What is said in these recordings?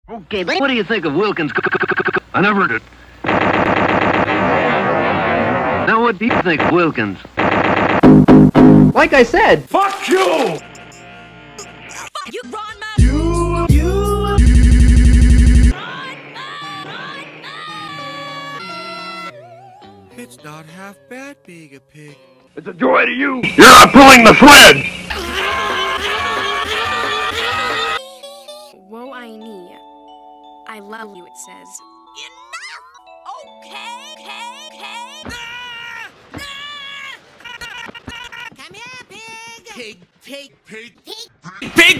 Okay, what do you think of Wilkins? I never heard it. Now, what do you think of Wilkins? Like I said, fuck you! You run, man! It's not half bad being a pig. It's a joy to you. You're not pulling the thread! Whoa, I love you, it says. Enough! Okay. Come here, pig! Pig!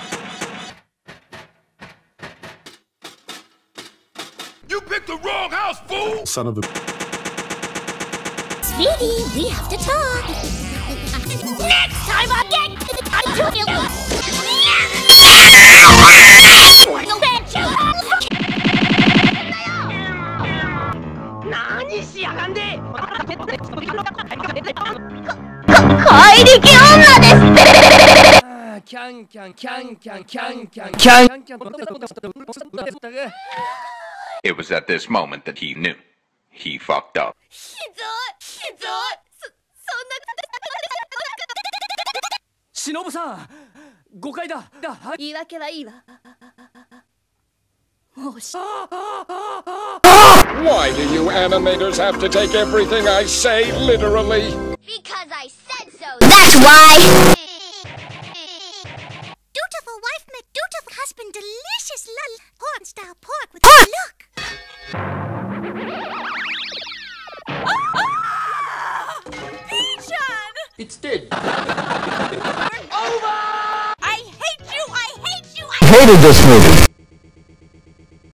You picked the wrong house, fool! Son of a... Sweetie, we have to talk. Next time I'll get to the time to you. It was at this moment that he knew. He fucked up. Shinobu-san, 誤解だ。 言い訳はいいわ。 Why do you animators have to take everything I say literally? Because I said so. That's why. Dutiful wife met dutiful husband. Delicious porn-style pork with a look. It's dead. Over! I hate you! Hated this movie.